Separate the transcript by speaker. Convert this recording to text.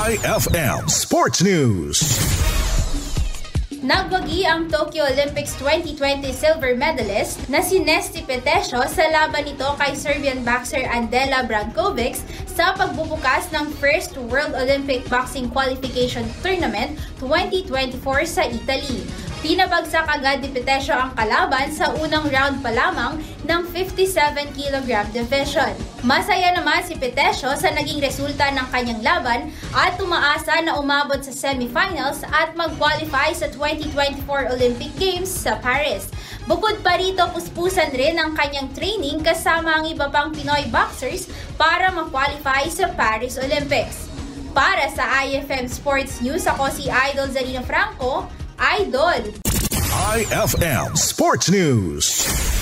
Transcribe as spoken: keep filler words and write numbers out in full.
Speaker 1: iFM Sports News.
Speaker 2: Nagwagi ang Tokyo Olympics twenty twenty silver medalist na si Nesthy Petecio sa laban nito kay Serbian boxer Andela Brankovic sa pagbubukas ng first World Olympic Boxing Qualification Tournament twenty twenty-four sa Italy. Pinabagsak agad ni Petecio ang kalaban sa unang round pa lamang ng fifty-seven kilogram division. Masaya naman si Petecio sa naging resulta ng kanyang laban at umaasa na umabot sa semifinals at mag-qualify sa twenty twenty-four Olympic Games sa Paris. Bukod pa rito, puspusan rin ang kanyang training kasama ang iba pang Pinoy boxers para mag-qualify sa Paris Olympics. Para sa iFM Sports News, ako si Idol Zarina Franco, Idol!
Speaker 1: iFM Sports News.